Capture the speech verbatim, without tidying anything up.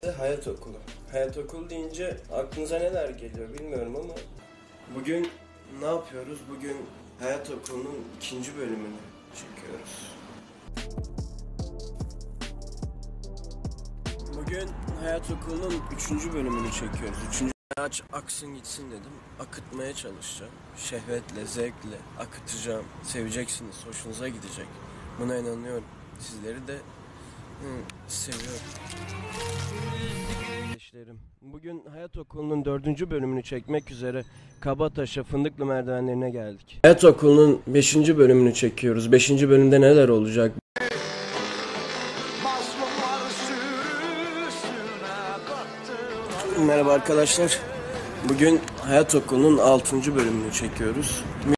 de hayat okulu. Hayat okulu deyince aklınıza neler geliyor bilmiyorum ama bugün ne yapıyoruz? Bugün hayat okulunun ikinci bölümünü çekiyoruz. Bugün hayat okulunun üçüncü bölümünü çekiyoruz. Üçüncü aç aksın gitsin dedim. Akıtmaya çalışacağım. Şehvetle, zevkle akıtacağım. Seveceksiniz, hoşunuza gidecek. Buna inanıyorum. Sizleri de hı, seviyorum. Kardeşlerim, bugün hayat okulunun dördüncü bölümünü çekmek üzere Kabataş'a Fındıklı merdivenlerine geldik. Hayat okulunun beşinci bölümünü çekiyoruz. Beşinci bölümde neler olacak? Merhaba arkadaşlar. Bugün hayat okulunun altıncı bölümünü çekiyoruz.